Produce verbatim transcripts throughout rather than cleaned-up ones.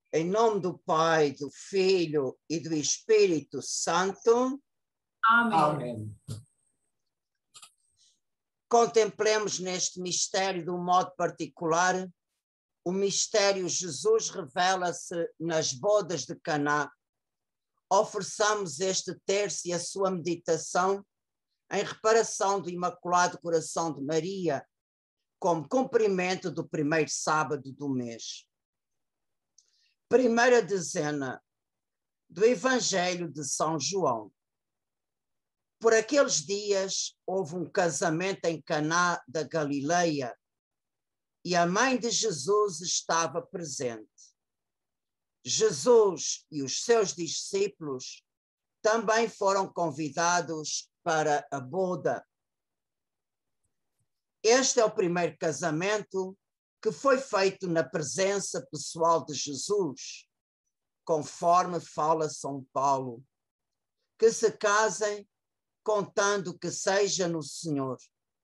Em nome do Pai, do Filho e do Espírito Santo. Amém. Amém. Contemplemos neste mistério de um modo particular. O mistério Jesus revela-se nas bodas de Caná. Ofereçamos este terço e a sua meditação em reparação do Imaculado Coração de Maria, como cumprimento do primeiro sábado do mês. Primeira dezena do Evangelho de São João. Por aqueles dias houve um casamento em Caná da Galileia e a mãe de Jesus estava presente. Jesus e os seus discípulos também foram convidados para a boda. Este é o primeiro casamento que foi feito na presença pessoal de Jesus, conforme fala São Paulo. Que se casem contando que seja no Senhor.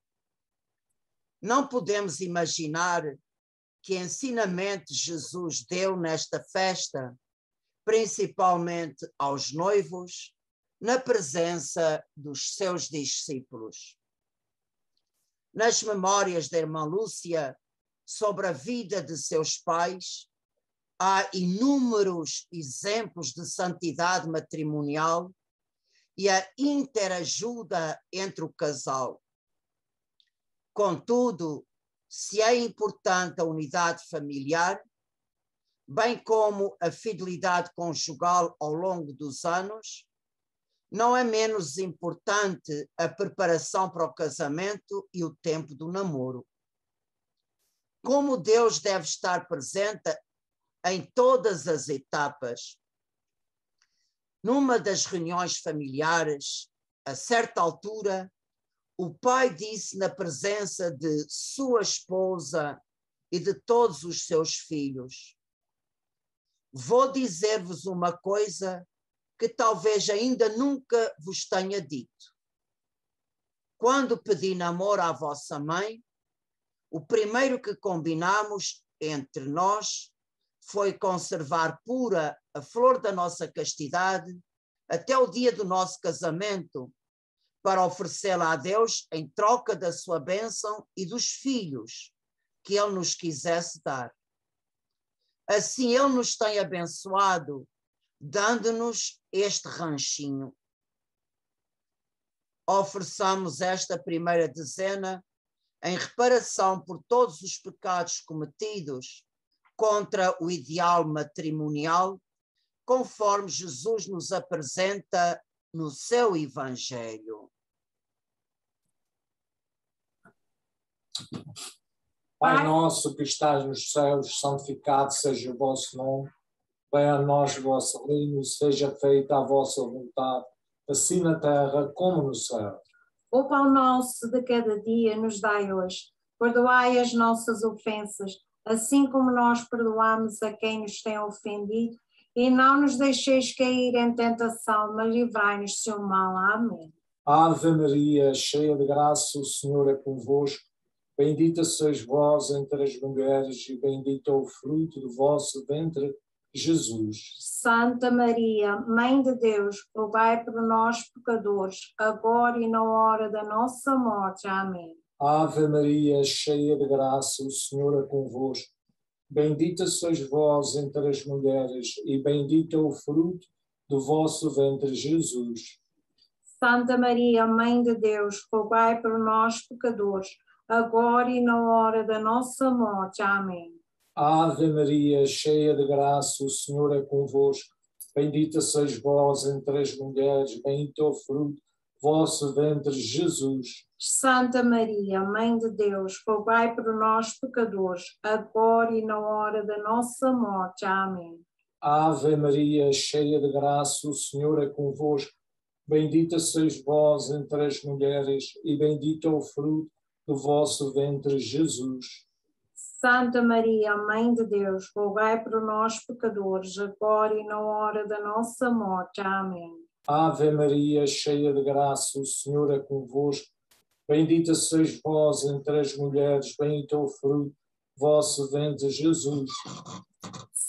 Não podemos imaginar que ensinamento Jesus deu nesta festa, principalmente aos noivos, na presença dos seus discípulos. Nas memórias da irmã Lúcia sobre a vida de seus pais, há inúmeros exemplos de santidade matrimonial e a interajuda entre o casal. Contudo, se é importante a unidade familiar, bem como a fidelidade conjugal ao longo dos anos, não é menos importante a preparação para o casamento e o tempo do namoro. Como Deus deve estar presente em todas as etapas. Numa das reuniões familiares, a certa altura, o pai disse na presença de sua esposa e de todos os seus filhos: vou dizer-vos uma coisa que talvez ainda nunca vos tenha dito. Quando pedi namoro à vossa mãe, o primeiro que combinamos entre nós foi conservar pura a flor da nossa castidade até o dia do nosso casamento, para oferecê-la a Deus em troca da sua bênção e dos filhos que Ele nos quisesse dar. Assim Ele nos tem abençoado, dando-nos este ranchinho. Ofereçamos esta primeira dezena em reparação por todos os pecados cometidos contra o ideal matrimonial, conforme Jesus nos apresenta no seu Evangelho. Pai nosso que estás nos céus, santificado seja o vosso nome. Venha a nós o vosso reino, seja feita a vossa vontade, assim na terra como no céu. O pão nosso de cada dia nos dai hoje. Perdoai as nossas ofensas, assim como nós perdoamos a quem nos tem ofendido, e não nos deixeis cair em tentação, mas livrai-nos do mal. Amém. Ave Maria, cheia de graça, o Senhor é convosco. Bendita sois vós entre as mulheres, e bendito é o fruto do vosso ventre, Jesus. Santa Maria, Mãe de Deus, rogai por nós, pecadores, agora e na hora da nossa morte. Amém. Ave Maria, cheia de graça, o Senhor é convosco. Bendita sois vós entre as mulheres, e bendito é o fruto do vosso ventre, Jesus. Santa Maria, Mãe de Deus, rogai por nós, pecadores, agora e na hora da nossa morte. Amém. Ave Maria, cheia de graça, o Senhor é convosco. Bendita sois vós entre as mulheres, bendito é o fruto do vosso ventre, Jesus. Santa Maria, Mãe de Deus, rogai por nós, pecadores, agora e na hora da nossa morte. Amém. Ave Maria, cheia de graça, o Senhor é convosco. Bendita sois vós entre as mulheres, e bendito é o fruto do vosso ventre, Jesus. Santa Maria, Mãe de Deus, rogai por nós, pecadores, agora e na hora da nossa morte. Amém. Ave Maria, cheia de graça, o Senhor é convosco. Bendita sois vós entre as mulheres, bendito é o fruto do vosso ventre, Jesus.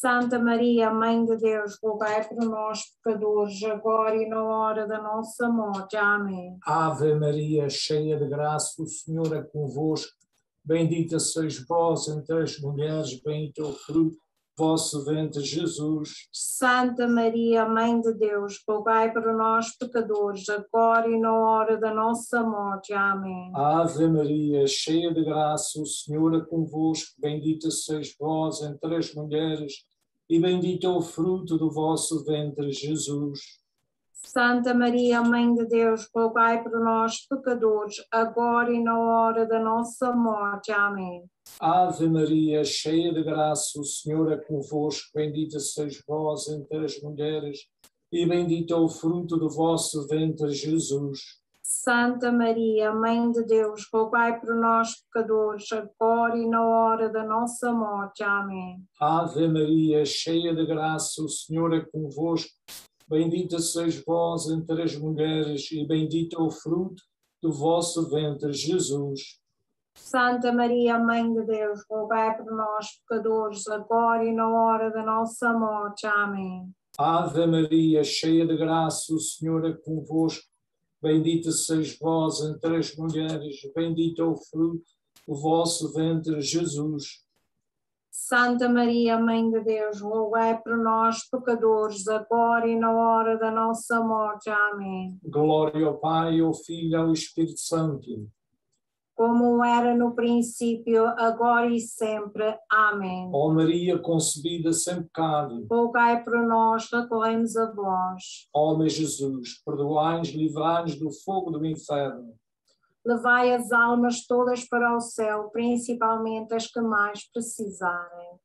Santa Maria, Mãe de Deus, rogai por nós, pecadores, agora e na hora da nossa morte. Amém. Ave Maria, cheia de graça, o Senhor é convosco. Bendita sois vós entre as mulheres, bendito é o fruto do vosso ventre, Jesus. Santa Maria, Mãe de Deus, rogai por nós, pecadores, agora e na hora da nossa morte. Amém. Ave Maria, cheia de graça, o Senhor é convosco. Bendita sois vós entre as mulheres, e bendito é o fruto do vosso ventre, Jesus. Santa Maria, Mãe de Deus, rogai por nós, pecadores, agora e na hora da nossa morte. Amém. Ave Maria, cheia de graça, o Senhor é convosco. Bendita sois vós entre as mulheres, e bendito é o fruto do vosso ventre, Jesus. Santa Maria, Mãe de Deus, rogai por nós, pecadores, agora e na hora da nossa morte. Amém. Ave Maria, cheia de graça, o Senhor é convosco. Bendita sois vós entre as mulheres, e bendito é o fruto do vosso ventre, Jesus. Santa Maria, Mãe de Deus, rogai por nós, pecadores, agora e na hora da nossa morte. Amém. Ave Maria, cheia de graça, o Senhor é convosco. Bendita sois vós entre as mulheres, bendito é o fruto do vosso ventre, Jesus. Santa Maria, Mãe de Deus, rogai por nós, pecadores, agora e na hora da nossa morte. Amém. Glória ao Pai, ao Filho e ao Espírito Santo. Como era no princípio, agora e sempre. Amém. Ó Maria concebida sem pecado, rogai por nós, recorremos a vós. ó meu Jesus, perdoai-nos, livrai-nos do fogo do inferno. Levai as almas todas para o céu, principalmente as que mais precisarem.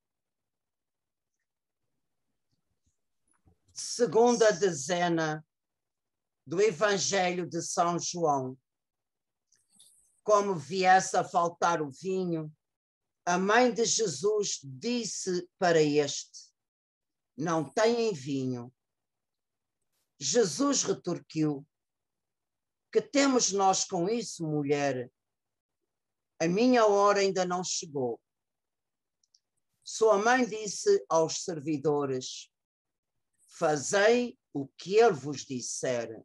Segunda dezena do Evangelho de São João. Como viesse a faltar o vinho, a mãe de Jesus disse para este: não têm vinho. Jesus retorquiu: que temos nós com isso, mulher? A minha hora ainda não chegou. Sua mãe disse aos servidores: fazei o que ele vos disser.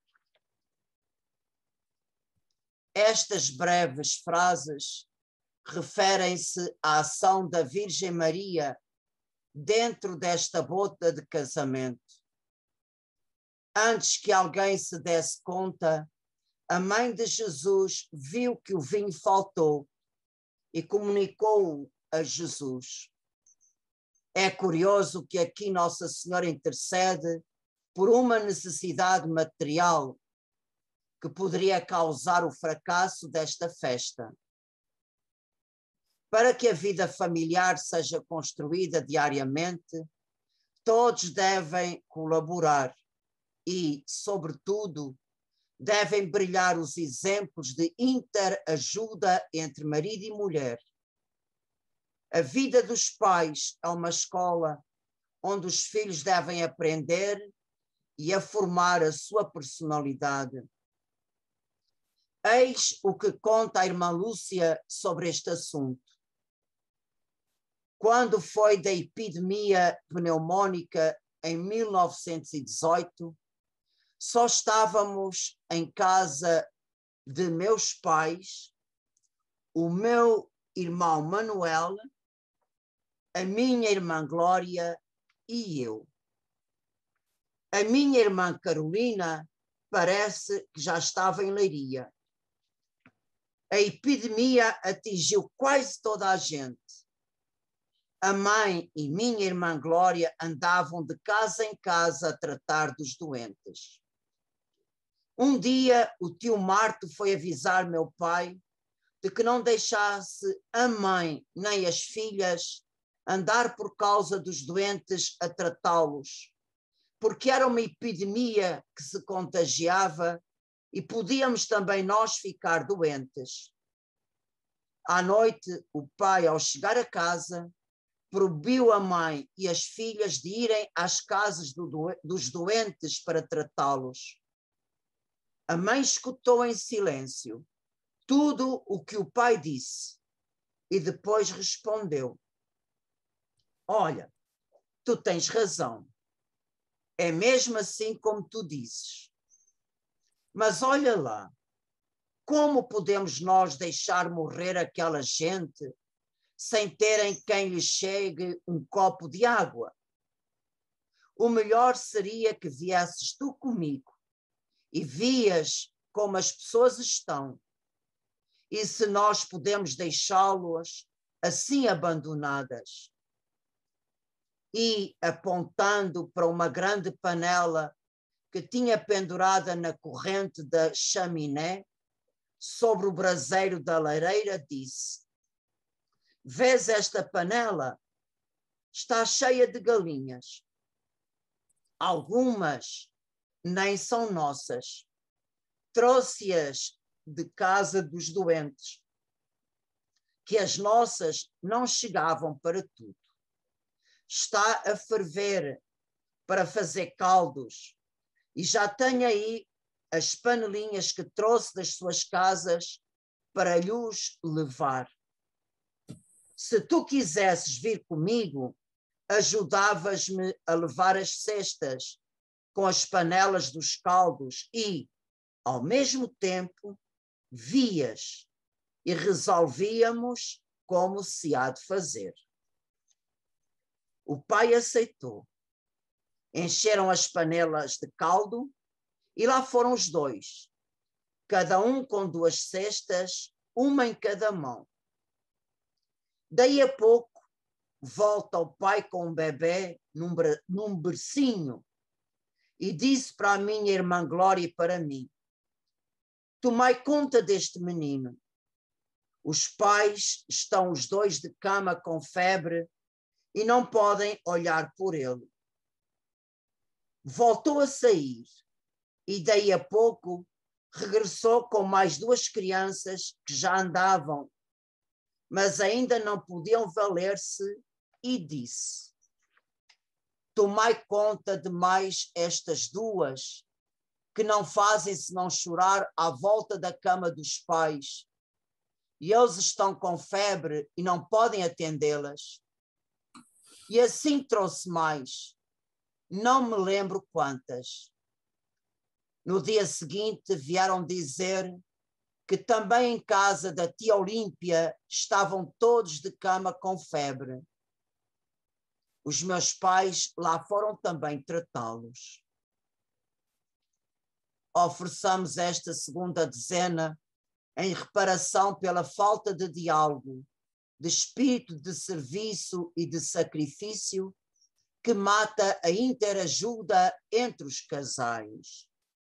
Estas breves frases referem-se à ação da Virgem Maria dentro desta boda de casamento. Antes que alguém se desse conta, a mãe de Jesus viu que o vinho faltou e comunicou-o a Jesus. É curioso que aqui Nossa Senhora intercede por uma necessidade material que poderia causar o fracasso desta festa. Para que a vida familiar seja construída diariamente, todos devem colaborar e, sobretudo, devem brilhar os exemplos de interajuda entre marido e mulher. A vida dos pais é uma escola onde os filhos devem aprender e a formar a sua personalidade. Eis o que conta a irmã Lúcia sobre este assunto. Quando foi da epidemia pneumónica em mil novecentos e dezoito, só estávamos em casa de meus pais, o meu irmão Manuel, a minha irmã Glória e eu. A minha irmã Carolina parece que já estava em Leiria. A epidemia atingiu quase toda a gente. A mãe e minha irmã Glória andavam de casa em casa a tratar dos doentes. Um dia o tio Marto foi avisar meu pai de que não deixasse a mãe nem as filhas andar por causa dos doentes a tratá-los, porque era uma epidemia que se contagiava e podíamos também nós ficar doentes. À noite, o pai, ao chegar a casa, proibiu a mãe e as filhas de irem às casas do do, dos doentes para tratá-los. A mãe escutou em silêncio tudo o que o pai disse e depois respondeu: olha, tu tens razão. É mesmo assim como tu dizes. Mas olha lá, como podemos nós deixar morrer aquela gente sem terem quem lhe chegue um copo de água? O melhor seria que viesses tu comigo e vias como as pessoas estão. E se nós podemos deixá-las assim abandonadas. E, apontando para uma grande panela que tinha pendurada na corrente da chaminé, sobre o braseiro da lareira, disse: vês esta panela? Está cheia de galinhas. Algumas nem são nossas. Trouxe-as de casa dos doentes, que as nossas não chegavam para tudo. Está a ferver para fazer caldos e já tem aí as panelinhas que trouxe das suas casas para lhes levar. Se tu quisesses vir comigo, ajudavas-me a levar as cestas com as panelas dos caldos e, ao mesmo tempo, vias e resolvíamos como se há de fazer. O pai aceitou. Encheram as panelas de caldo e lá foram os dois, cada um com duas cestas, uma em cada mão. Daí a pouco, volta o pai com um bebê num, num bercinho e disse para a minha irmã Glória e para mim: tomai conta deste menino. Os pais estão os dois de cama com febre e não podem olhar por ele. Voltou a sair e daí a pouco regressou com mais duas crianças que já andavam, mas ainda não podiam valer-se, e disse: tomai conta de mais estas duas, que não fazem senão chorar à volta da cama dos pais, e eles estão com febre e não podem atendê-las. E assim trouxe mais, não me lembro quantas. No dia seguinte vieram dizer que também em casa da tia Olímpia estavam todos de cama com febre. Os meus pais lá foram também tratá-los. Ofereçamos esta segunda dezena em reparação pela falta de diálogo, de espírito de serviço e de sacrifício que mata a interajuda entre os casais.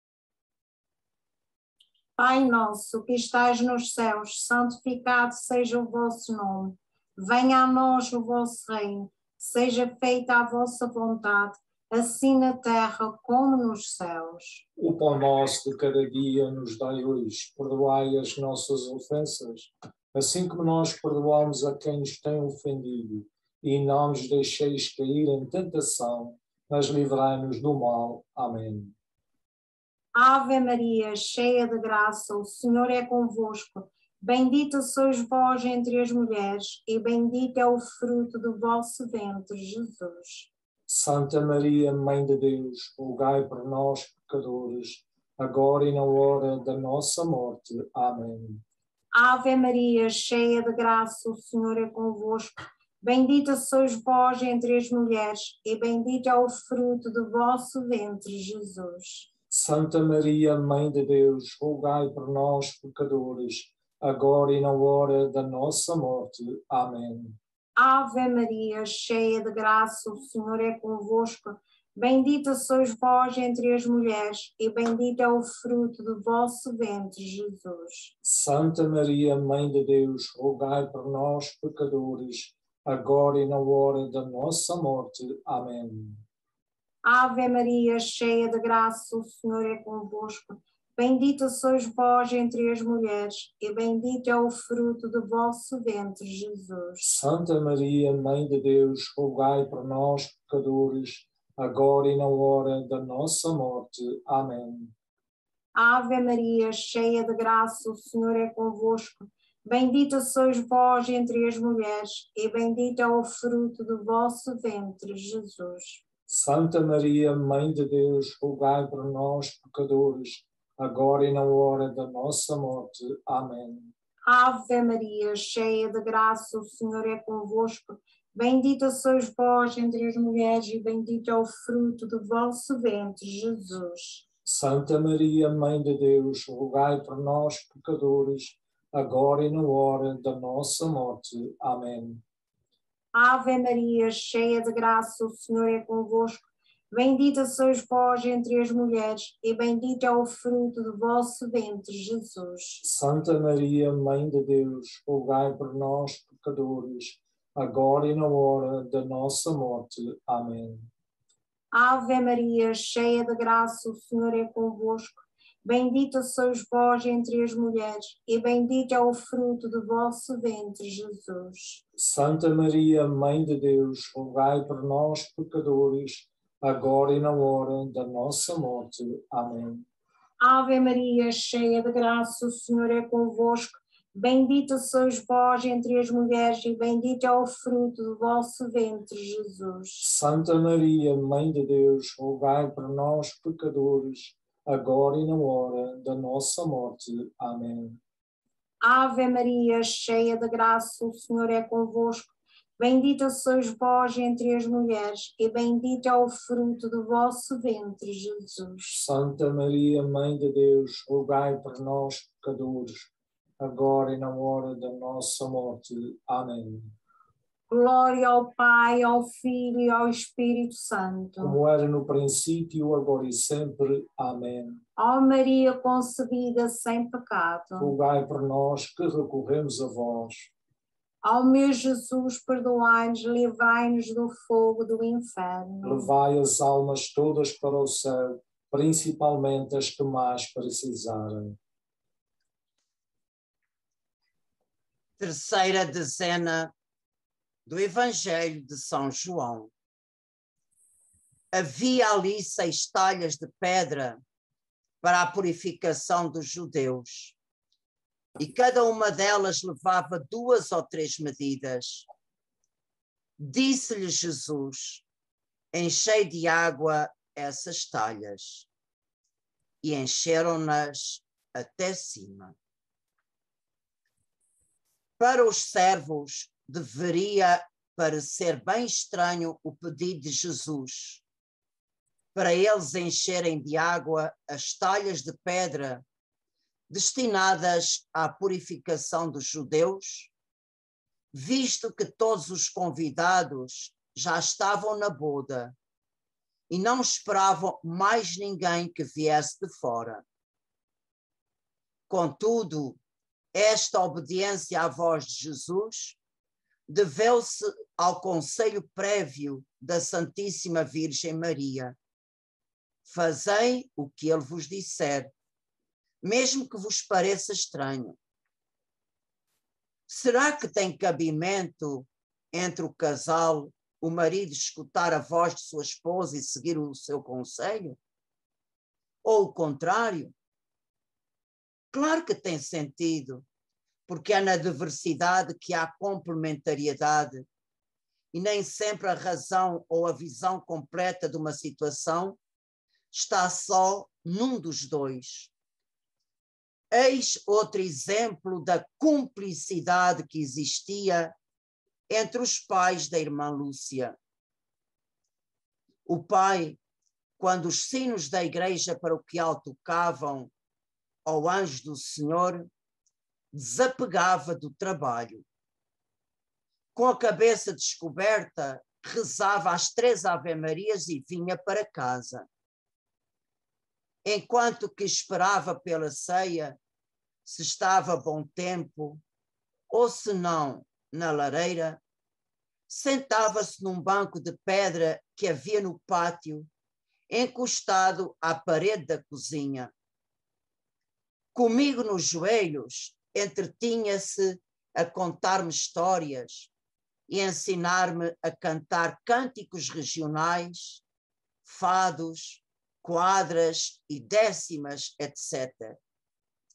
Pai nosso que estás nos céus, santificado seja o vosso nome. Venha a nós o vosso reino. Seja feita a vossa vontade, assim na terra como nos céus. O pão nosso de cada dia nos dai hoje. Perdoai as nossas ofensas, assim como nós perdoamos a quem nos tem ofendido. E não nos deixeis cair em tentação, mas livrai-nos do mal. Amém. Ave Maria, cheia de graça, o Senhor é convosco. Bendita sois vós entre as mulheres, e bendito é o fruto do vosso ventre, Jesus. Santa Maria, Mãe de Deus, rogai por nós, pecadores, agora e na hora da nossa morte. Amém. Ave Maria, cheia de graça, o Senhor é convosco. Bendita sois vós entre as mulheres, e bendito é o fruto do vosso ventre, Jesus. Santa Maria, Mãe de Deus, rogai por nós, pecadores, agora e na hora da nossa morte. Amém. Ave Maria, cheia de graça, o Senhor é convosco. Bendita sois vós entre as mulheres, e bendito é o fruto do vosso ventre, Jesus. Santa Maria, Mãe de Deus, rogai por nós, pecadores, agora e na hora da nossa morte. Amém. Ave Maria, cheia de graça, o Senhor é convosco. Bendita sois vós entre as mulheres, e bendito é o fruto do vosso ventre, Jesus. Santa Maria, Mãe de Deus, rogai por nós, pecadores, agora e na hora da nossa morte. Amém. Ave Maria, cheia de graça, o Senhor é convosco. Bendita sois vós entre as mulheres, e bendito é o fruto do vosso ventre, Jesus. Santa Maria, Mãe de Deus, rogai por nós, pecadores, agora e na hora da nossa morte. Amém. Ave Maria, cheia de graça, o Senhor é convosco. Bendita sois vós entre as mulheres, e bendito é o fruto do vosso ventre, Jesus. Santa Maria, Mãe de Deus, rogai por nós, pecadores, agora e na hora da nossa morte. Amém. Ave Maria, cheia de graça, o Senhor é convosco. Bendita sois vós entre as mulheres, e bendito é o fruto do vosso ventre, Jesus. Santa Maria, Mãe de Deus, rogai por nós, pecadores, agora e na hora da nossa morte. Amém. Ave Maria, cheia de graça, o Senhor é convosco. Bendita sois vós entre as mulheres, e bendito é o fruto do vosso ventre, Jesus. Santa Maria, Mãe de Deus, rogai por nós, pecadores, agora e na hora da nossa morte. Amém. Ave Maria, cheia de graça, o Senhor é convosco. Bendita sois vós entre as mulheres, e bendito é o fruto do vosso ventre, Jesus. Santa Maria, Mãe de Deus, rogai por nós, pecadores, agora e na hora da nossa morte. Amém. Ave Maria, cheia de graça, o Senhor é convosco. Bendita sois vós entre as mulheres, e bendito é o fruto do vosso ventre, Jesus. Santa Maria, Mãe de Deus, rogai por nós, pecadores, agora e na hora da nossa morte. Amém. Glória ao Pai, ao Filho e ao Espírito Santo. Como era no princípio, agora e sempre. Amém. Ó Maria concebida sem pecado, rogai por nós que recorremos a vós. Ó meu Jesus, perdoai-nos, livrai-nos do fogo do inferno. Levai as almas todas para o céu, principalmente as que mais precisarem. Terceira dezena do Evangelho de São João. Havia ali seis talhas de pedra para a purificação dos judeus, e cada uma delas levava duas ou três medidas. Disse-lhe Jesus: enchei de água essas talhas. E encheram-nas até cima. Para os servos deveria parecer bem estranho o pedido de Jesus, para eles encherem de água as talhas de pedra destinadas à purificação dos judeus, visto que todos os convidados já estavam na boda e não esperavam mais ninguém que viesse de fora. Contudo, esta obediência à voz de Jesus deveu-se ao conselho prévio da Santíssima Virgem Maria. Fazei o que ele vos disser, mesmo que vos pareça estranho. Será que tem cabimento entre o casal, o marido escutar a voz de sua esposa e seguir o seu conselho? Ou o contrário? Claro que tem sentido, porque é na diversidade que há complementariedade, e nem sempre a razão ou a visão completa de uma situação está só num dos dois. Eis outro exemplo da cumplicidade que existia entre os pais da irmã Lúcia. O pai, quando os sinos da igreja paroquial tocavam ao anjo do Senhor, desapegava do trabalho. Com a cabeça descoberta, rezava as três Ave-Marias e vinha para casa. Enquanto que esperava pela ceia, se estava bom tempo, ou se não, na lareira, sentava-se num banco de pedra que havia no pátio, encostado à parede da cozinha. Comigo nos joelhos, entretinha-se a contar-me histórias e ensinar-me a cantar cânticos regionais, fados, quadras e décimas, etcétera.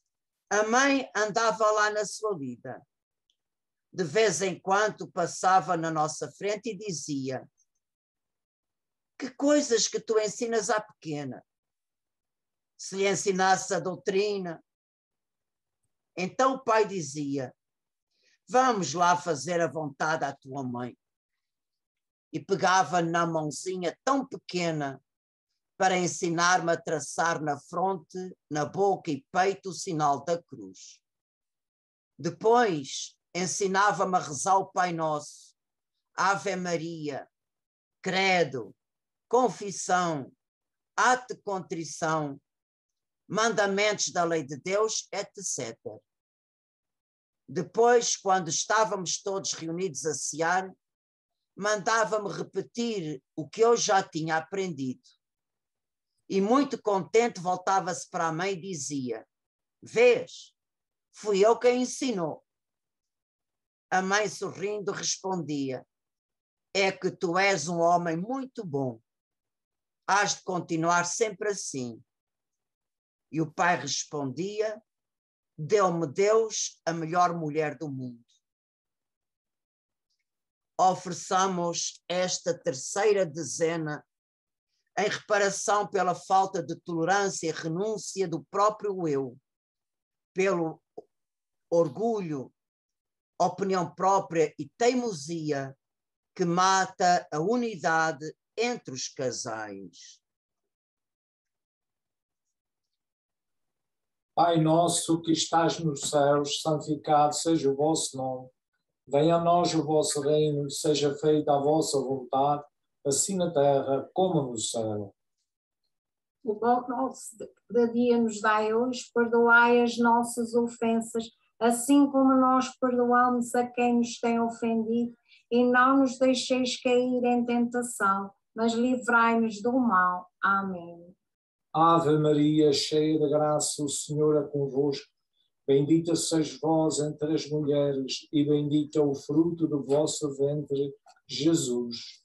A mãe andava lá na sua vida. De vez em quando passava na nossa frente e dizia: que coisas que tu ensinas à pequena. Se lhe ensinasse a doutrina. Então o pai dizia: vamos lá fazer a vontade à tua mãe. E pegava na mãozinha tão pequena para ensinar-me a traçar na fronte, na boca e peito o sinal da cruz. Depois ensinava-me a rezar o Pai Nosso, Ave Maria, Credo, Confissão, Ato de Contrição, Mandamentos da Lei de Deus, etcétera. Depois, quando estávamos todos reunidos a cear, mandava-me repetir o que eu já tinha aprendido. E muito contente voltava-se para a mãe e dizia: vês, fui eu quem ensinou. A mãe, sorrindo, respondia: é que tu és um homem muito bom. Hás de continuar sempre assim. E o pai respondia: deu-me Deus a melhor mulher do mundo. Ofereçamos esta terceira dezena em reparação pela falta de tolerância e renúncia do próprio eu, pelo orgulho, opinião própria e teimosia que mata a unidade entre os casais. Pai nosso que estás nos céus, santificado seja o vosso nome. Venha a nós o vosso reino, seja feita a vossa vontade, assim na terra como no céu. O pão nosso de cada dia nos dai hoje, perdoai as nossas ofensas, assim como nós perdoamos a quem nos tem ofendido, e não nos deixeis cair em tentação, mas livrai-nos do mal. Amém. Ave Maria, cheia de graça, o Senhor é convosco. Bendita sois vós entre as mulheres, e bendito é o fruto do vosso ventre, Jesus.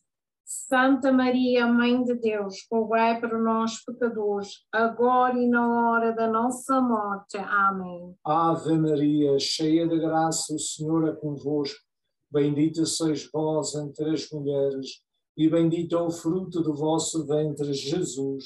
Santa Maria, Mãe de Deus, rogai por nós, pecadores, agora e na hora da nossa morte. Amém. Ave Maria, cheia de graça, o Senhor é convosco. Bendita sois vós entre as mulheres, e bendito é o fruto do vosso ventre, Jesus.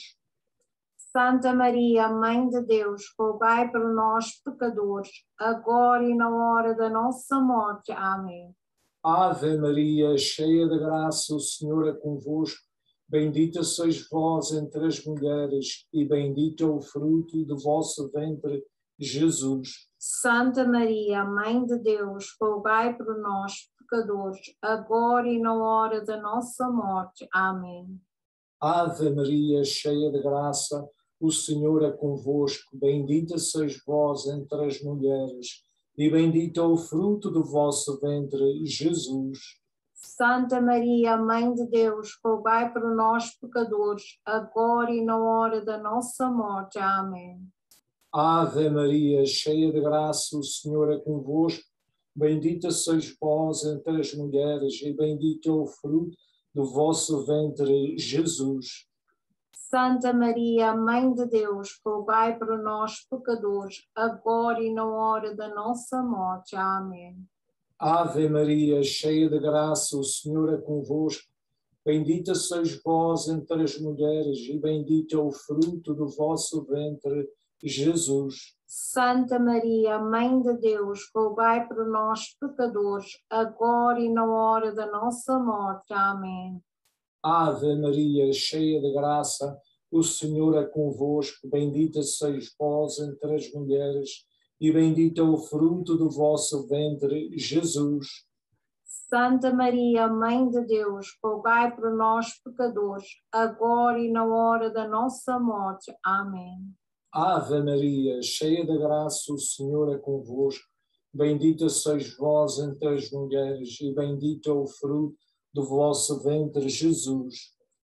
Santa Maria, Mãe de Deus, rogai por nós, pecadores, agora e na hora da nossa morte. Amém. Ave Maria, cheia de graça, o Senhor é convosco. Bendita sois vós entre as mulheres, e bendito é o fruto do vosso ventre, Jesus. Santa Maria, Mãe de Deus, rogai por nós, pecadores, agora e na hora da nossa morte. Amém. Ave Maria, cheia de graça, o Senhor é convosco. Bendita sois vós entre as mulheres, e bendito é o fruto do vosso ventre, Jesus. Santa Maria, Mãe de Deus, rogai por nós, pecadores, agora e na hora da nossa morte. Amém. Ave Maria, cheia de graça, o Senhor é convosco. Bendita sois vós entre as mulheres, e bendito é o fruto do vosso ventre, Jesus. Santa Maria, Mãe de Deus, rogai por nós, pecadores, agora e na hora da nossa morte. Amém. Ave Maria, cheia de graça, o Senhor é convosco. Bendita sois vós entre as mulheres, e bendito é o fruto do vosso ventre, Jesus. Santa Maria, Mãe de Deus, rogai por nós, pecadores, agora e na hora da nossa morte. Amém. Ave Maria, cheia de graça, o Senhor é convosco. Bendita sois vós entre as mulheres, e bendito é o fruto do vosso ventre, Jesus. Santa Maria, Mãe de Deus, rogai por nós, pecadores, agora e na hora da nossa morte. Amém. Ave Maria, cheia de graça, o Senhor é convosco. Bendita sois vós entre as mulheres, e bendito é o fruto do vosso ventre, Jesus.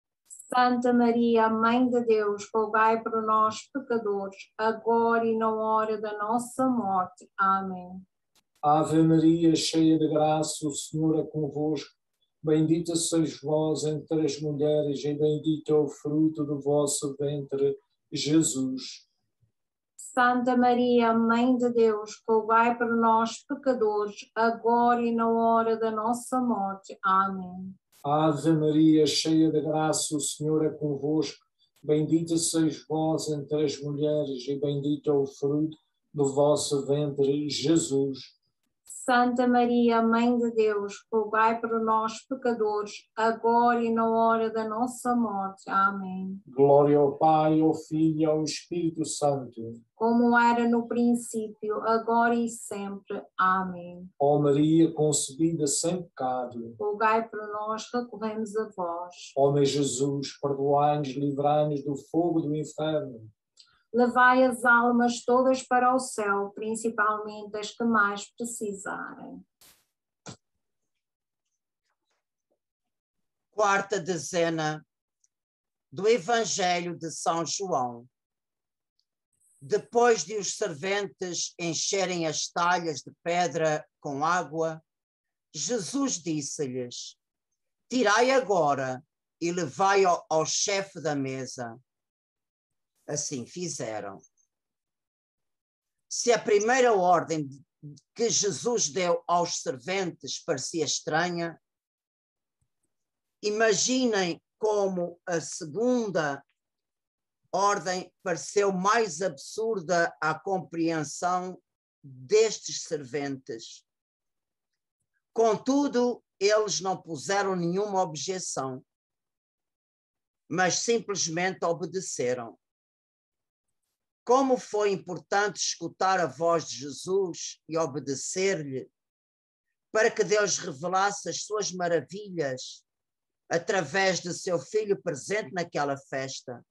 Santa Maria, Mãe de Deus, rogai por nós, pecadores, agora e na hora da nossa morte. Amém. Ave Maria, cheia de graça, o Senhor é convosco. Bendita sois vós entre as mulheres, e bendito é o fruto do vosso ventre, Jesus. Santa Maria, Mãe de Deus, rogai por nós, pecadores, agora e na hora da nossa morte. Amém. Ave Maria, cheia de graça, o Senhor é convosco. Bendita sois vós entre as mulheres, e bendito é o fruto do vosso ventre, Jesus. Santa Maria, Mãe de Deus, rogai por nós, pecadores, agora e na hora da nossa morte. Amém. Glória ao Pai, ao Filho e ao Espírito Santo. Como era no princípio, agora e sempre. Amém. Ó Maria, concebida sem pecado, rogai por nós, recorremos a vós. ó meu Jesus, perdoai-nos, livrai-nos do fogo do inferno. Levai as almas todas para o céu, principalmente as que mais precisarem. Quarta dezena do Evangelho de São João. Depois de os serventes encherem as talhas de pedra com água, Jesus disse-lhes: tirai agora e levai ao, ao chefe da mesa. Assim fizeram. Se a primeira ordem que Jesus deu aos serventes parecia estranha, imaginem como a segunda ordem pareceu mais absurda à compreensão destes serventes. Contudo, eles não puseram nenhuma objeção, mas simplesmente obedeceram. Como foi importante escutar a voz de Jesus e obedecer-lhe, para que Deus revelasse as suas maravilhas através de seu filho presente naquela festa.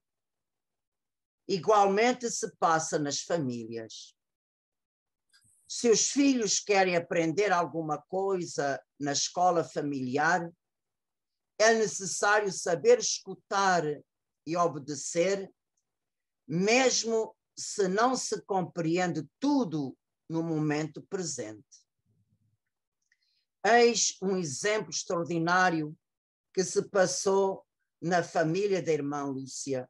Igualmente se passa nas famílias. Se os filhos querem aprender alguma coisa na escola familiar, é necessário saber escutar e obedecer, mesmo se não se compreende tudo no momento presente. Eis um exemplo extraordinário que se passou na família da irmã Lúcia.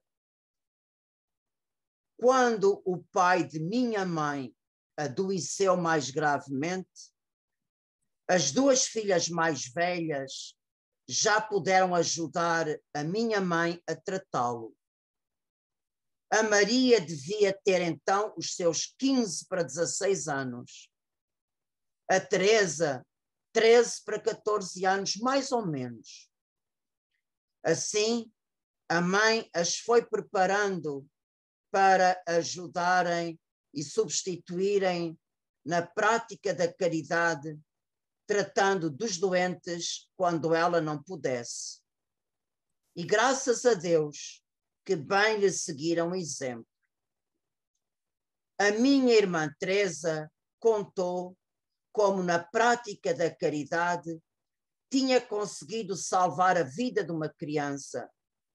Quando o pai de minha mãe adoeceu mais gravemente, as duas filhas mais velhas já puderam ajudar a minha mãe a tratá-lo. A Maria devia ter então os seus quinze para dezesseis anos. A Teresa, treze para catorze anos, mais ou menos. Assim, a mãe as foi preparando para ajudarem e substituírem na prática da caridade, tratando dos doentes quando ela não pudesse. E graças a Deus que bem lhe seguiram o exemplo. A minha irmã Teresa contou como na prática da caridade tinha conseguido salvar a vida de uma criança.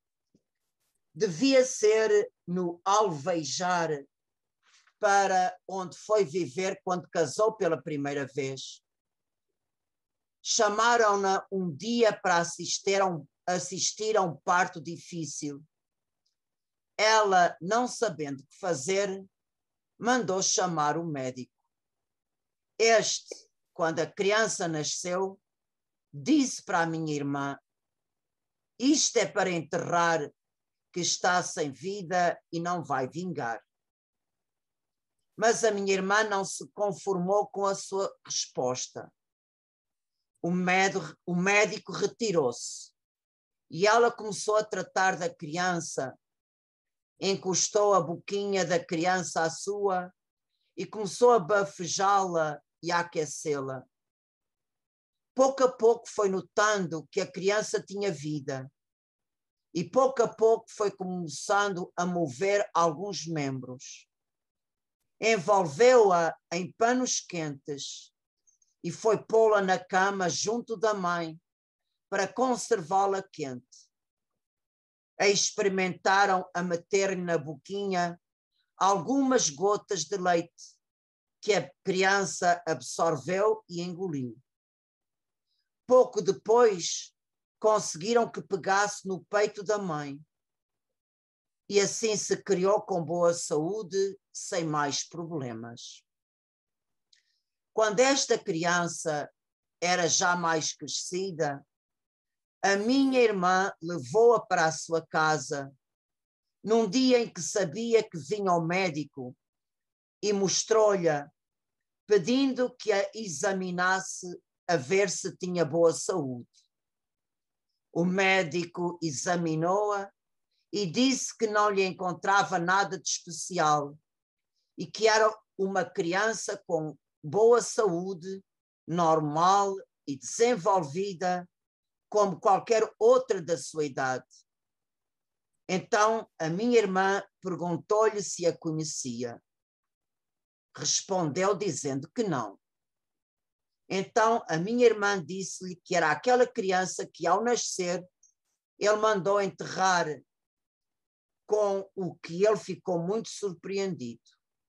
Devia ser no Alvejar, para onde foi viver quando casou pela primeira vez. Chamaram-na um dia para assistir a, um, assistir a um parto difícil. Ela, não sabendo o que fazer, mandou chamar o médico. Este, quando a criança nasceu, disse para a minha irmã: isto é para enterrar, que está sem vida e não vai vingar. Mas a minha irmã não se conformou com a sua resposta. O médico, o médico retirou-se e ela começou a tratar da criança, encostou a boquinha da criança à sua e começou a bafejá-la e a aquecê-la. Pouco a pouco foi notando que a criança tinha vida e pouco a pouco foi começando a mover alguns membros. Envolveu-a em panos quentes e foi pô-la na cama junto da mãe para conservá-la quente. Experimentaram a meter-lhe na boquinha algumas gotas de leite que a criança absorveu e engoliu. Pouco depois, conseguiram que pegasse no peito da mãe. e assim se criou com boa saúde, sem mais problemas. Quando esta criança era já mais crescida, a minha irmã levou-a para a sua casa, num dia em que sabia que vinha ao médico, e mostrou-lhe, pedindo que a examinasse a ver se tinha boa saúde. O médico examinou-a e disse que não lhe encontrava nada de especial e que era uma criança com boa saúde, normal e desenvolvida, como qualquer outra da sua idade. Então a minha irmã perguntou-lhe se a conhecia. Respondeu dizendo que não. Então a minha irmã disse-lhe que era aquela criança que, ao nascer, ele mandou enterrar, com o que ele ficou muito surpreendido.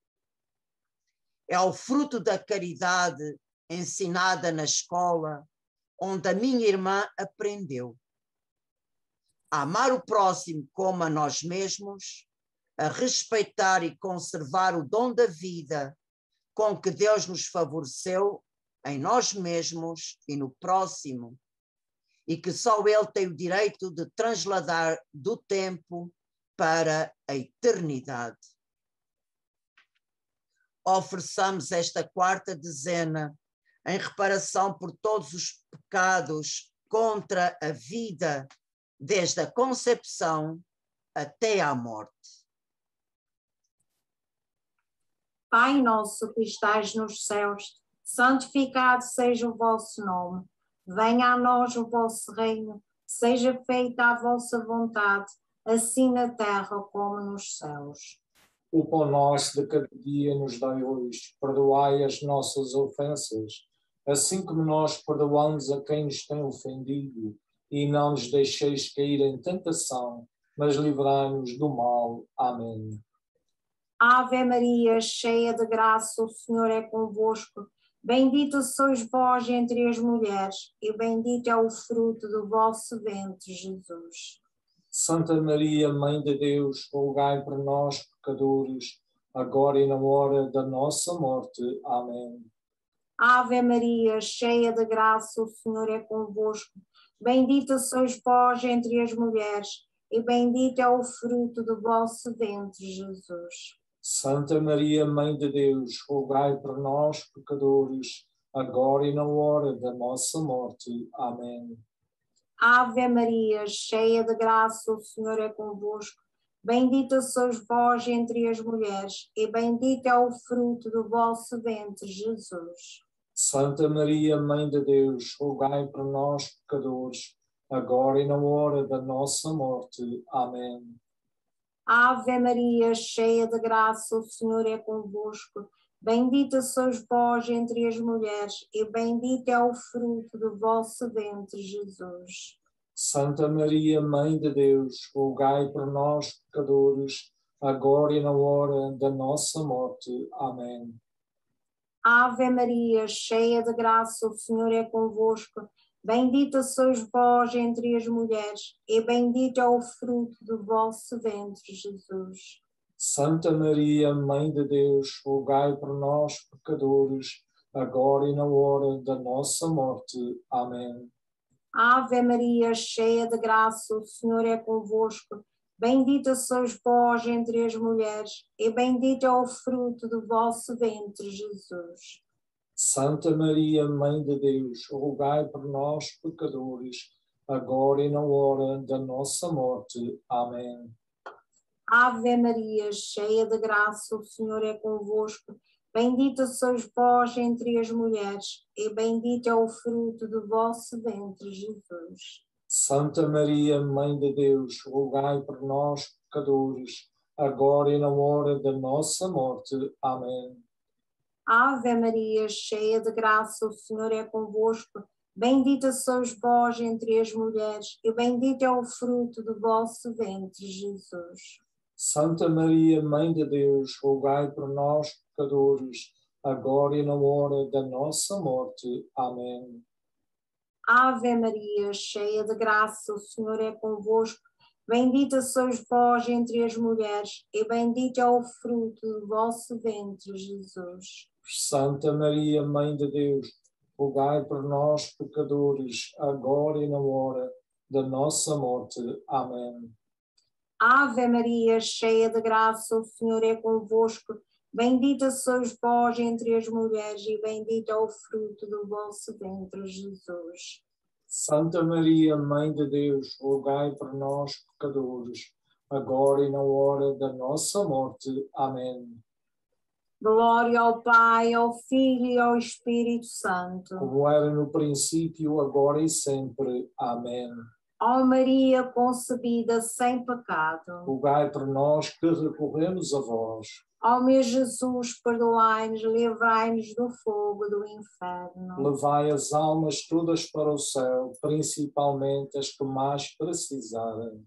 É o fruto da caridade ensinada na escola, onde a minha irmã aprendeu a amar o próximo como a nós mesmos, a respeitar e conservar o dom da vida com que Deus nos favoreceu em nós mesmos e no próximo, e que só Ele tem o direito de transladar do tempo para a eternidade. Ofereçamos esta quarta dezena em reparação por todos os pecados contra a vida, desde a concepção até à morte. Pai nosso que estais nos céus, santificado seja o vosso nome. Venha a nós o vosso reino, seja feita a vossa vontade, assim na terra como nos céus. O pão nosso de cada dia nos dai hoje, perdoai as nossas ofensas, assim como nós perdoamos a quem nos tem ofendido, e não nos deixeis cair em tentação, mas livrai-nos do mal. Amém. Ave Maria, cheia de graça, o Senhor é convosco. Bendita sois vós entre as mulheres, e bendito é o fruto do vosso ventre, Jesus. Santa Maria, Mãe de Deus, rogai por nós, pecadores, agora e na hora da nossa morte. Amém. Ave Maria, cheia de graça, o Senhor é convosco. Bendita sois vós entre as mulheres, e bendito é o fruto do vosso ventre, Jesus. Santa Maria, Mãe de Deus, rogai por nós, pecadores, agora e na hora da nossa morte. Amém. Ave Maria, cheia de graça, o Senhor é convosco. Bendita sois vós entre as mulheres, e bendito é o fruto do vosso ventre, Jesus. Santa Maria, Mãe de Deus, rogai por nós, pecadores, agora e na hora da nossa morte. Amém. Ave Maria, cheia de graça, o Senhor é convosco. Bendita sois vós entre as mulheres, e bendito é o fruto do vosso ventre, Jesus. Santa Maria, Mãe de Deus, rogai por nós, pecadores, agora e na hora da nossa morte. Amém. Ave Maria, cheia de graça, o Senhor é convosco. Bendita sois vós entre as mulheres, e bendito é o fruto do vosso ventre, Jesus. Santa Maria, Mãe de Deus, rogai por nós, pecadores, agora e na hora da nossa morte. Amém. Ave Maria, cheia de graça, o Senhor é convosco. Bendita sois vós entre as mulheres, e bendito é o fruto do vosso ventre, Jesus. Santa Maria, Mãe de Deus, rogai por nós, pecadores, agora e na hora da nossa morte. Amém. Ave Maria, cheia de graça, o Senhor é convosco. Bendita sois vós entre as mulheres, e bendito é o fruto do vosso ventre, Jesus. Santa Maria, Mãe de Deus, rogai por nós, pecadores, agora e na hora da nossa morte. Amém. Ave Maria, cheia de graça, o Senhor é convosco. Bendita sois vós entre as mulheres, e bendito é o fruto do vosso ventre, Jesus. Santa Maria, Mãe de Deus, rogai por nós, pecadores, agora e na hora da nossa morte. Amém. Ave Maria, cheia de graça, o Senhor é convosco. Bendita sois vós entre as mulheres, e bendito é o fruto do vosso ventre, Jesus. Santa Maria, Mãe de Deus, rogai por nós, pecadores, agora e na hora da nossa morte. Amém. Ave Maria, cheia de graça, o Senhor é convosco. Bendita sois vós entre as mulheres, e bendito é o fruto do vosso ventre, Jesus. Santa Maria, Mãe de Deus, rogai por nós, pecadores, agora e na hora da nossa morte. Amém. Glória ao Pai, ao Filho e ao Espírito Santo. Como era no princípio, agora e sempre. Amém. Ó Maria concebida sem pecado, rogai por nós que recorremos a vós. Ó meu Jesus, perdoai-nos, livrai-nos do fogo do inferno. Levai as almas todas para o céu, principalmente as que mais precisarem.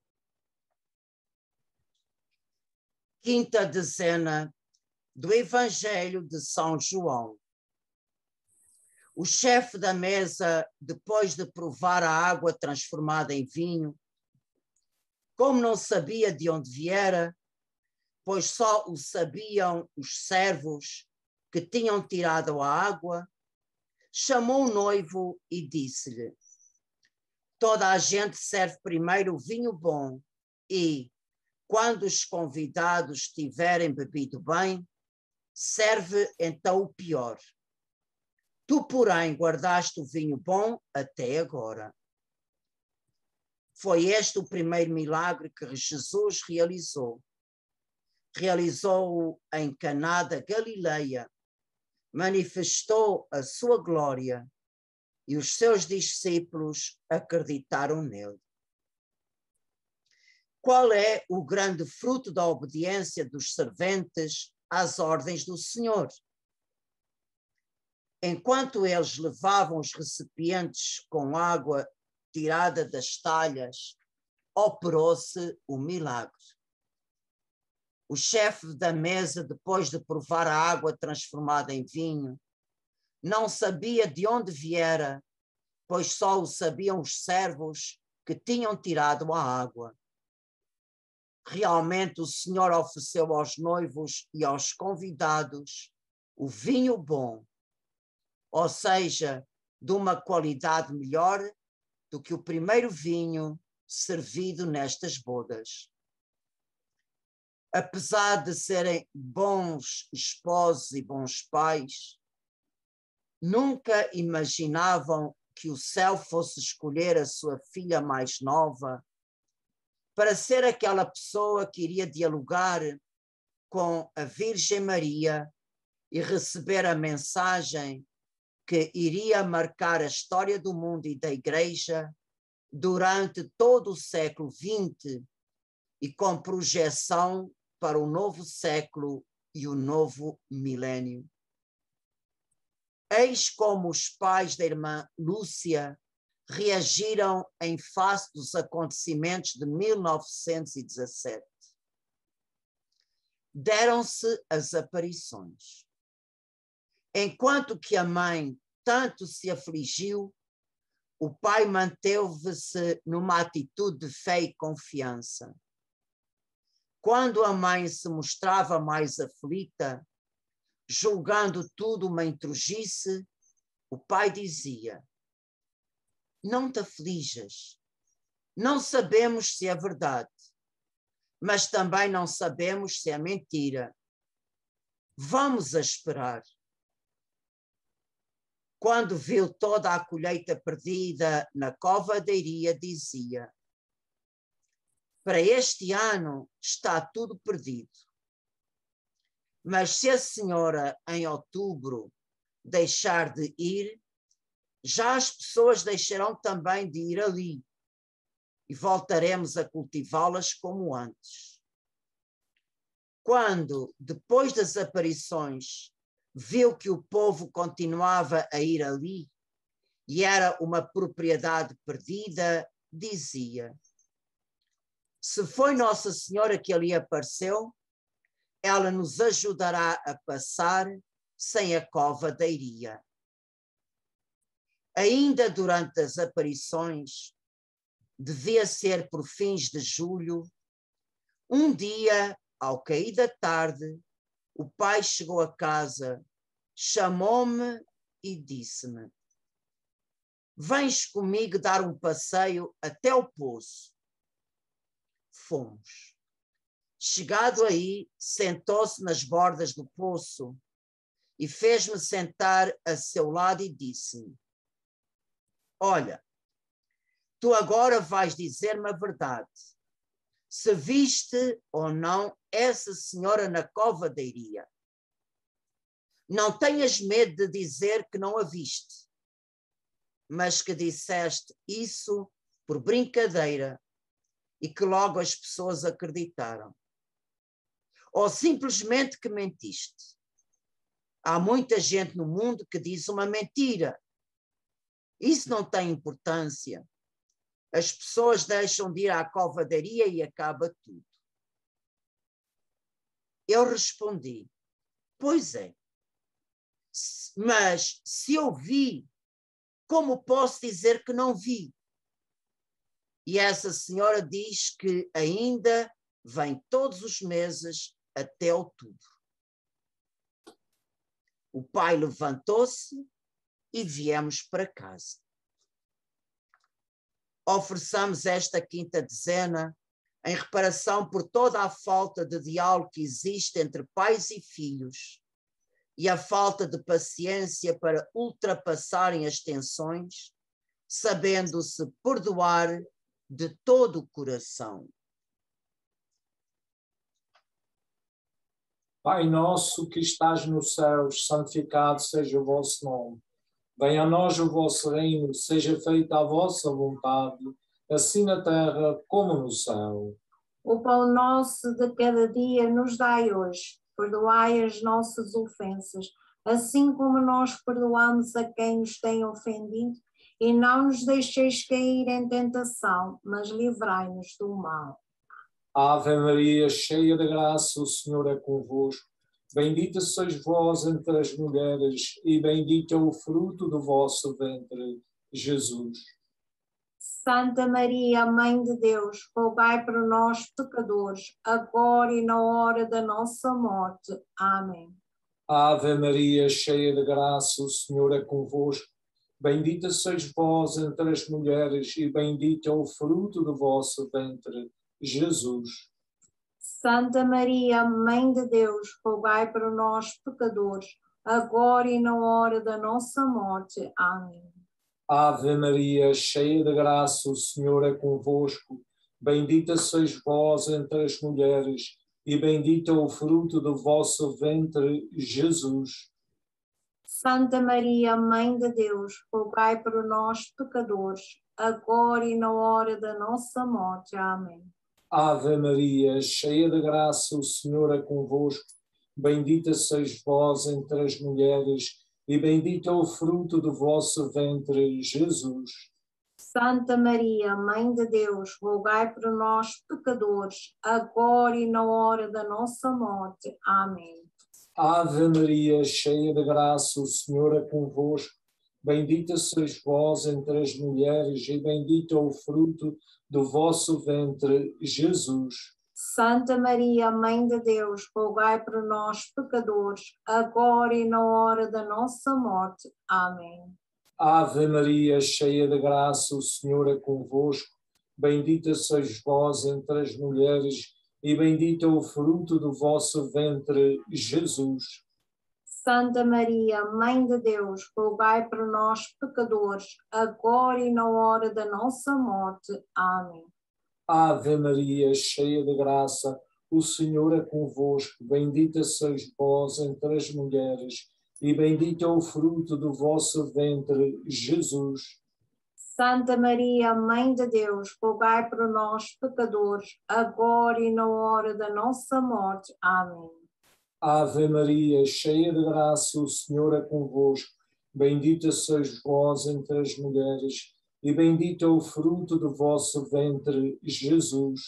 Quinta dezena do Evangelho de São João. O chefe da mesa, depois de provar a água transformada em vinho, como não sabia de onde viera, pois só o sabiam os servos que tinham tirado a água, chamou o noivo e disse-lhe: toda a gente serve primeiro o vinho bom e, quando os convidados tiverem bebido bem, serve então o pior. Tu, porém, guardaste o vinho bom até agora. Foi este o primeiro milagre que Jesus realizou. Realizou-o em Caná da Galileia, manifestou a sua glória e os seus discípulos acreditaram nele. Qual é o grande fruto da obediência dos serventes às ordens do Senhor? Enquanto eles levavam os recipientes com água tirada das talhas, operou-se o milagre. O chefe da mesa, depois de provar a água transformada em vinho, não sabia de onde viera, pois só o sabiam os servos que tinham tirado a água. Realmente o Senhor ofereceu aos noivos e aos convidados o vinho bom, ou seja, de uma qualidade melhor do que o primeiro vinho servido nestas bodas. Apesar de serem bons esposos e bons pais, nunca imaginavam que o céu fosse escolher a sua filha mais nova para ser aquela pessoa que iria dialogar com a Virgem Maria e receber a mensagem que iria marcar a história do mundo e da Igreja durante todo o século vinte e com projeção para o novo século e o novo milénio. Eis como os pais da irmã Lúcia reagiram em face dos acontecimentos de mil novecentos e dezassete. Deram-se as aparições. Enquanto que a mãe tanto se afligiu, o pai manteve-se numa atitude de fé e confiança. Quando a mãe se mostrava mais aflita, julgando tudo uma intrugice, o pai dizia: não te aflijas, não sabemos se é verdade, mas também não sabemos se é mentira. Vamos a esperar. Quando viu toda a colheita perdida na cova da iria, dizia: para este ano está tudo perdido. Mas se a senhora, em outubro, deixar de ir, já as pessoas deixarão também de ir ali e voltaremos a cultivá-las como antes. Quando, depois das aparições, viu que o povo continuava a ir ali e era uma propriedade perdida, dizia: se foi Nossa Senhora que ali apareceu, ela nos ajudará a passar sem a cova da iria. Ainda durante as aparições, devia ser por fins de julho, um dia, ao cair da tarde, o pai chegou a casa, chamou-me e disse-me: vens comigo dar um passeio até o poço. Fomos. Chegado aí, sentou-se nas bordas do poço e fez-me sentar a seu lado e disse-me: olha, tu agora vais dizer-me a verdade. Se viste ou não essa senhora na cova da Iria. Não tenhas medo de dizer que não a viste, mas que disseste isso por brincadeira e que logo as pessoas acreditaram. Ou simplesmente que mentiste. Há muita gente no mundo que diz uma mentira. Isso não tem importância. As pessoas deixam de ir à covadaria e acaba tudo. Eu respondi: pois é. Mas se eu vi, como posso dizer que não vi? E essa senhora diz que ainda vem todos os meses até outubro. O pai levantou-se e viemos para casa. Ofereçamos esta quinta dezena em reparação por toda a falta de diálogo que existe entre pais e filhos e a falta de paciência para ultrapassarem as tensões, sabendo-se perdoar de todo o coração. Pai nosso que estás nos céus, santificado seja o vosso nome. Venha a nós o vosso reino, seja feita a vossa vontade, assim na terra como no céu. O pão nosso de cada dia nos dai hoje. Perdoai as nossas ofensas, assim como nós perdoamos a quem nos tem ofendido, e não nos deixeis cair em tentação, mas livrai-nos do mal. Ave Maria, cheia de graça, o Senhor é convosco. Bendita sois vós entre as mulheres, e bendito é o fruto do vosso ventre, Jesus. Santa Maria, Mãe de Deus, rogai por nós, pecadores, agora e na hora da nossa morte. Amém. Ave Maria, cheia de graça, o Senhor é convosco. Bendita sois vós entre as mulheres, e bendito é o fruto do vosso ventre, Jesus. Santa Maria, Mãe de Deus, rogai por nós, pecadores, agora e na hora da nossa morte. Amém. Ave Maria, cheia de graça, o Senhor é convosco. Bendita sois vós entre as mulheres, e bendito é o fruto do vosso ventre, Jesus. Santa Maria, Mãe de Deus, rogai por nós, pecadores, agora e na hora da nossa morte. Amém. Ave Maria, cheia de graça, o Senhor é convosco. Bendita sois vós entre as mulheres, e bendito é o fruto do vosso ventre, Jesus. Santa Maria, Mãe de Deus, rogai por nós, pecadores, agora e na hora da nossa morte. Amém. Ave Maria, cheia de graça, o Senhor é convosco. Bendita sois vós entre as mulheres, e bendito é o fruto do vosso ventre, Jesus. Santa Maria, Mãe de Deus, rogai por nós, pecadores, agora e na hora da nossa morte. Amém. Ave Maria, cheia de graça, o Senhor é convosco. Bendita sois vós entre as mulheres, e bendito é o fruto do vosso ventre, Jesus. Santa Maria, Mãe de Deus, rogai por nós, pecadores, agora e na hora da nossa morte. Amém. Ave Maria, cheia de graça, o Senhor é convosco. Bendita sois vós entre as mulheres, e bendito é o fruto do vosso ventre, Jesus. Santa Maria, Mãe de Deus, rogai por nós, pecadores, agora e na hora da nossa morte. Amém. Ave Maria, cheia de graça, o Senhor é convosco. Bendita sois vós entre as mulheres, e bendito é o fruto do vosso ventre, Jesus.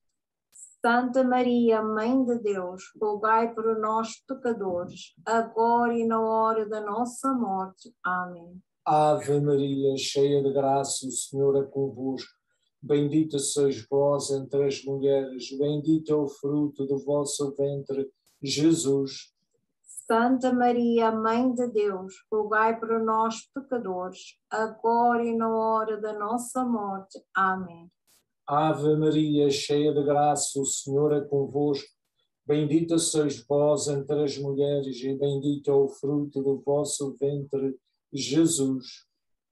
Santa Maria, Mãe de Deus, rogai por nós, pecadores, agora e na hora da nossa morte. Amém. Ave Maria, cheia de graça, o Senhor é convosco. bendita sois vós entre as mulheres, bendito é o fruto do vosso ventre, Jesus. Santa Maria, Mãe de Deus, rogai por nós, pecadores, agora e na hora da nossa morte. Amém. Ave Maria, cheia de graça, o Senhor é convosco. Bendita sois vós entre as mulheres, e bendito é o fruto do vosso ventre, Jesus.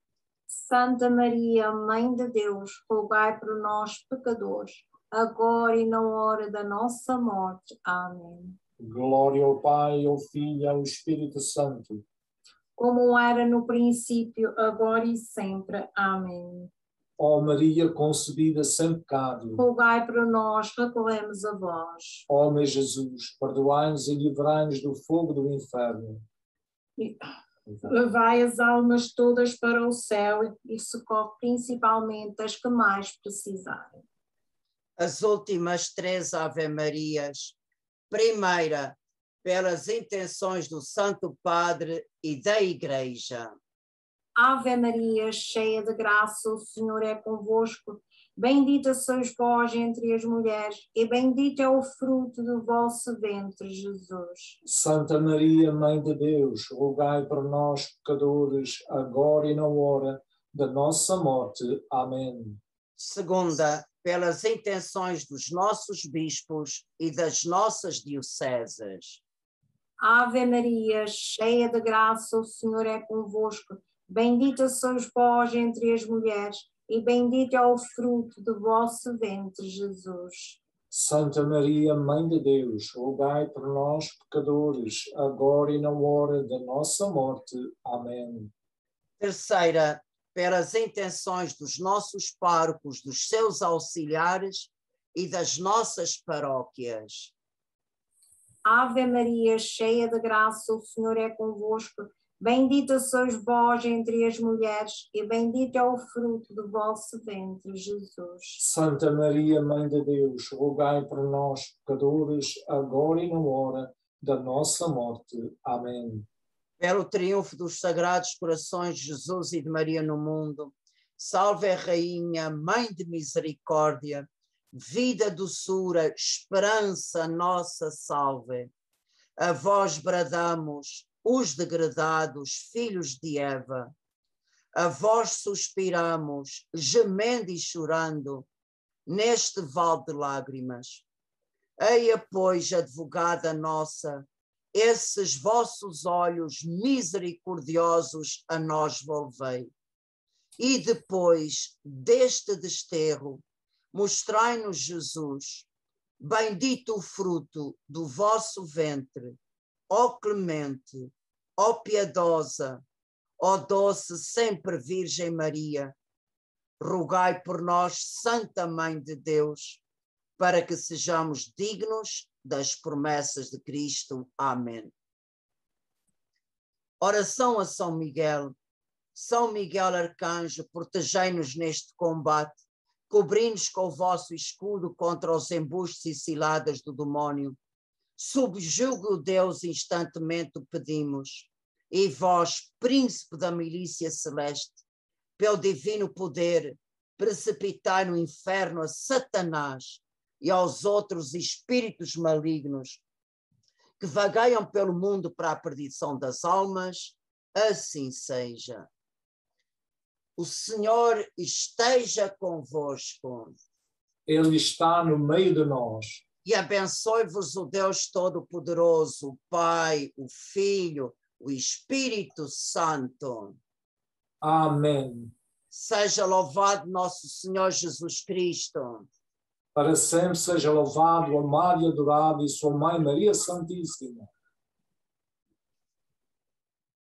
Santa Maria, Mãe de Deus, rogai por nós, pecadores, agora e na hora da nossa morte. Amém. Glória ao Pai, ao Filho e ao Espírito Santo. Como era no princípio, agora e sempre. Amém. Ó Maria concebida sem pecado, rogai por nós, recorremos a vós. ó meu Jesus, perdoai-nos e livrai-nos do fogo do inferno. E levai as almas todas para o céu e socorre principalmente as que mais precisarem. As últimas três Ave-Marias. Primeira, pelas intenções do Santo Padre e da Igreja. Ave Maria, cheia de graça, o Senhor é convosco. Bendita sois vós entre as mulheres, e bendito é o fruto do vosso ventre, Jesus. Santa Maria, Mãe de Deus, rogai por nós, pecadores, agora e na hora da nossa morte. Amém. Segunda, pelas intenções dos nossos bispos e das nossas dioceses. Ave Maria, cheia de graça, o Senhor é convosco. Bendita sois vós entre as mulheres, e bendito é o fruto do vosso ventre, Jesus. Santa Maria, Mãe de Deus, rogai por nós, pecadores, agora e na hora da nossa morte. Amém. Terceira, pelas intenções dos nossos párocos, dos seus auxiliares e das nossas paróquias. Ave Maria, cheia de graça, o Senhor é convosco. Bendita sois vós entre as mulheres, e bendito é o fruto do vosso ventre, Jesus. Santa Maria, Mãe de Deus, rogai por nós, pecadores, agora e na hora da nossa morte. Amém. Pelo triunfo dos sagrados corações de Jesus e de Maria no mundo, salve a Rainha, Mãe de Misericórdia, vida, doçura, esperança nossa, salve. A vós bradamos, os degredados filhos de Eva. A vós suspiramos, gemendo e chorando, neste vale de lágrimas. Eia, pois, advogada nossa, esses vossos olhos misericordiosos a nós volvei. E depois deste desterro, mostrai-nos Jesus, bendito o fruto do vosso ventre, ó clemente, ó piedosa, ó doce sempre Virgem Maria, rogai por nós, Santa Mãe de Deus, para que sejamos dignos das promessas de Cristo. Amém. Oração a São Miguel. São Miguel Arcanjo, protegei-nos neste combate, cobri-nos com o vosso escudo contra os embustes e ciladas do demónio. Subjugue o Deus instantemente o pedimos, e vós, príncipe da milícia celeste, pelo divino poder, precipitai no inferno a Satanás e aos outros espíritos malignos que vagueiam pelo mundo para a perdição das almas. Assim seja. O Senhor esteja convosco. Ele está no meio de nós. E abençoe-vos o Deus Todo-Poderoso, o Pai, o Filho, o Espírito Santo. Amém. Seja louvado nosso Senhor Jesus Cristo. Para sempre seja louvado, amado e adorado, e sua Mãe Maria Santíssima.